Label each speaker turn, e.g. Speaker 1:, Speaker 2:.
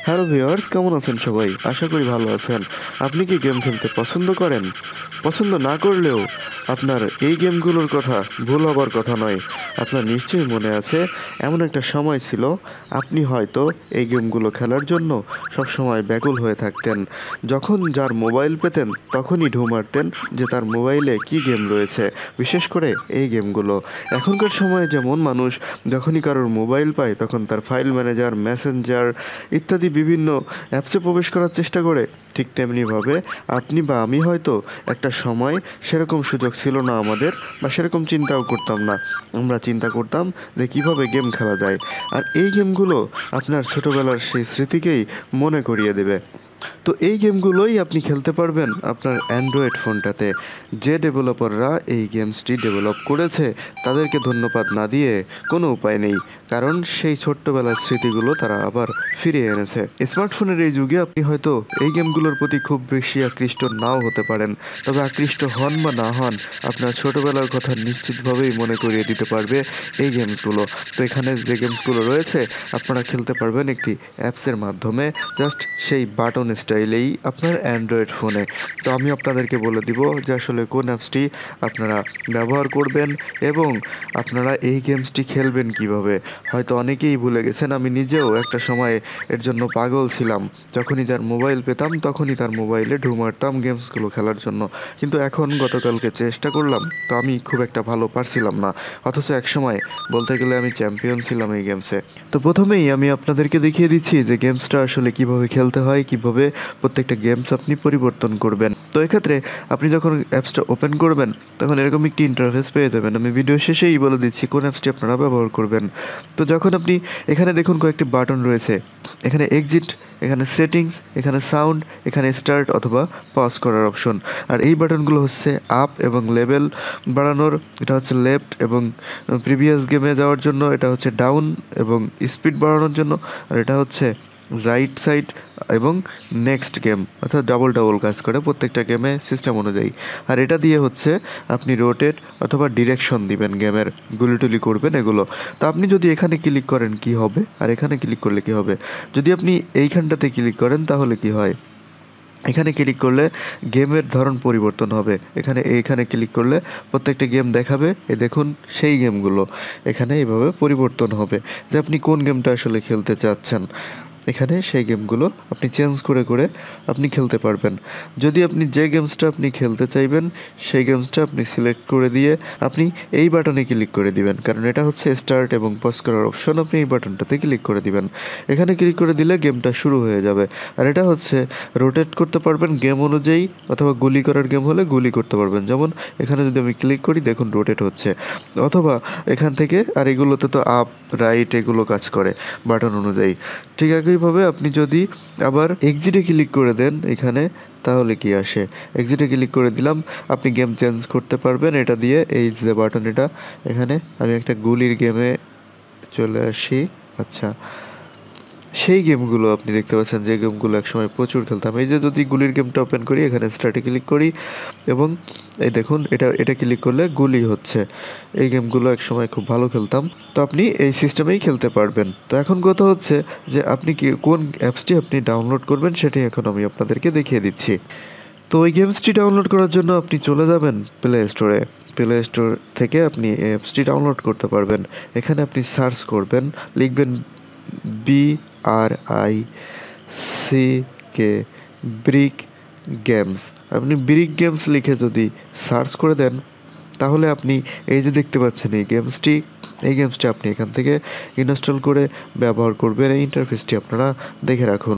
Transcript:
Speaker 1: Hello viewers, কেমন আছেন সবাই? আশা করি ভালো আছেন। আপনি কি গেম খেলতে পছন্দ করেন? পছন্দ না করলেও আপনার এই গেমগুলোর কথা ভুল হবার কথা নয়। আপনার নিশ্চয়ই মনে আছে, এমন একটা সময় ছিল আপনি হয়তো এই গেমগুলো খেলার জন্য সবসময় ব্যাকুল হয়ে থাকতেন। যখন যার মোবাইল পেতেন তখনই ঢুঁ মারতেন যে তার মোবাইলে কী গেম রয়েছে, বিশেষ করে এই গেমগুলো। এখনকার সময়ে যেমন মানুষ যখনই কারোর মোবাইল পায় তখন তার ফাইল ম্যানেজার, মেসেঞ্জার ইত্যাদি বিভিন্ন অ্যাপসে প্রবেশ করার চেষ্টা করে, ঠিক তেমনিভাবে আপনি বা আমি হয়তো একটা সময় সেরকম সুযোগ ছিল না আমাদের, বা সেরকম চিন্তাও করতাম না। আমরা চিন্তা করতাম যে কিভাবে গেম খেলা যায়, আর এই গেমগুলো আপনার ছোটোবেলার সেই স্মৃতিকেই মনে করিয়ে দেবে। তো এই গেমগুলোই আপনি খেলতে পারবেন আপনার অ্যান্ড্রয়েড ফোনটাতে। যে ডেভেলপাররা এই গেমসটি ডেভেলপ করেছে তাদেরকে ধন্যবাদ না দিয়ে কোনো উপায় নেই, কারণ সেই ছোট্টবেলার স্মৃতিগুলো তারা আবার ফিরিয়ে এনেছে। স্মার্টফোনের এই যুগে আপনি হয়তো এই গেমগুলোর প্রতি খুব বেশি আকৃষ্ট নাও হতে পারেন, তবে আকৃষ্ট হন বা না হন, আপনার ছোটোবেলার কথা নিশ্চিতভাবেই মনে করিয়ে দিতে পারবে এই গেমসগুলো। তো এখানে যে গেমসগুলো রয়েছে আপনারা খেলতে পারবেন একটি অ্যাপসের মাধ্যমে, জাস্ট সেই বাটন স্টাইলেই আপনার অ্যান্ড্রয়েড ফোনে। তো আমি আপনাদেরকে বলে দিব যে আসলে কোন অ্যাপসটি আপনারা ব্যবহার করবেন এবং আপনারা এই গেমসটি খেলবেন কিভাবে। হয়তো অনেকেই ভুলে গেছেন, আমি নিজেও একটা সময় এর জন্য পাগল ছিলাম। যখনই যার মোবাইল পেতাম তখনই তার মোবাইলে ঢুঁ মারতাম গেমসগুলো খেলার জন্য। কিন্তু এখন গতকালকে চেষ্টা করলাম, তো আমি খুব একটা ভালো পারছিলাম না, অথচ একসময় বলতে গেলে আমি চ্যাম্পিয়ন ছিলাম এই গেমসে। তো প্রথমেই আমি আপনাদেরকে দেখিয়ে দিচ্ছি যে গেমসটা আসলে কিভাবে খেলতে হয়, কিভাবে প্রত্যেকটা গেমস আপনি পরিবর্তন করবেন। তো এক্ষেত্রে আপনি যখন অ্যাপসটা ওপেন করবেন তখন এরকম একটি ইন্টারফেস পেয়ে যাবেন। আমি ভিডিও শেষেই বলে দিচ্ছি কোন অ্যাপসটি আপনারা ব্যবহার করবেন। তো যখন আপনি এখানে দেখুন কয়েকটি বাটন রয়েছে, এখানে এক্সিট, এখানে সেটিংস, এখানে সাউন্ড, এখানে স্টার্ট অথবা পজ করার অপশন। আর এই বাটনগুলো হচ্ছে আপ এবং লেভেল বাড়ানোর, এটা হচ্ছে লেফট এবং প্রিভিয়াস গেমে যাওয়ার জন্য, এটা হচ্ছে ডাউন এবং স্পিড বাড়ানোর জন্য, আর এটা হচ্ছে রাইট সাইড এবং নেক্সট গেম, অর্থাৎ ডাবল ডাবল কাজ করে প্রত্যেকটা গেমে সিস্টেম অনুযায়ী। আর এটা দিয়ে হচ্ছে আপনি রোটেট অথবা ডিরেকশন দিবেন, গেমের গুলিটুলি করবেন এগুলো। তো আপনি যদি এখানে ক্লিক করেন কি হবে, আর এখানে ক্লিক করলে কি হবে, যদি আপনি এইখানটাতে ক্লিক করেন তাহলে কি হয়, এখানে ক্লিক করলে গেমের ধরন পরিবর্তন হবে। এইখানে ক্লিক করলে প্রত্যেকটা গেম দেখাবে, দেখুন সেই গেমগুলো এখানে এইভাবে পরিবর্তন হবে, যে আপনি কোন গেমটা আসলে খেলতে চাচ্ছেন। এখানে সেই গেমগুলো আপনি চেঞ্জ করে করে আপনি খেলতে পারবেন। যদি আপনি যে গেমসটা আপনি খেলতে চাইবেন সেই গেমসটা আপনি সিলেক্ট করে দিয়ে আপনি এই বাটনে ক্লিক করে দিবেন, কারণ এটা হচ্ছে স্টার্ট এবং পজ করার অপশন। আপনি এই বাটনটাতে ক্লিক করে দিবেন, এখানে ক্লিক করে দিলে গেমটা শুরু হয়ে যাবে। আর এটা হচ্ছে রোটেট করতে পারবেন গেম অনুযায়ী, অথবা গুলি করার গেম হলে গুলি করতে পারবেন। যেমন এখানে যদি আমি ক্লিক করি দেখুন রোটেট হচ্ছে, অথবা এখান থেকে, আর এগুলোতে তো আপ রাইট এগুলো কাজ করে বাটন অনুযায়ী। ঠিক একইভাবে আপনি যদি আবার এক্সিটে ক্লিক করে দেন এখানে, তাহলে কি আসে, এক্সিটে ক্লিক করে দিলাম, আপনি গেম চেঞ্জ করতে পারবেন এটা দিয়ে। এই যে বাটন, এটা এখানে আমি একটা গুলির গেমে চলে আসি। আচ্ছা, সেই গেমগুলো আপনি দেখতে পাচ্ছেন যে গেমগুলো একসময় প্রচুর খেলতাম। এই যে যদি গুলির গেমটা ওপেন করি, এখানে স্টার্টে ক্লিক করি এবং এই দেখুন এটা ক্লিক করলে গুলি হচ্ছে। এই গেমগুলো একসময় খুব ভালো খেলতাম। তো আপনি এই সিস্টেমেই খেলতে পারবেন। তো এখন কথা হচ্ছে যে আপনি কোন অ্যাপসটি আপনি ডাউনলোড করবেন সেটাই এখন আমি আপনাদেরকে দেখিয়ে দিচ্ছি। তো ওই গেমসটি ডাউনলোড করার জন্য আপনি চলে যাবেন প্লে স্টোরে। প্লে স্টোর থেকে আপনি এই অ্যাপসটি ডাউনলোড করতে পারবেন। এখানে আপনি সার্চ করবেন, লিখবেন BRICK, ব্রিক গেমস। আপনি ব্রিক গেমস লিখে যদি সার্চ করে দেন তাহলে আপনি এই যে দেখতে পাচ্ছেন এই গেমসটি আপনি এখান থেকে ইনস্টল করে ব্যবহার করবেন। এই ইন্টারফেসটি আপনারা দেখে রাখুন।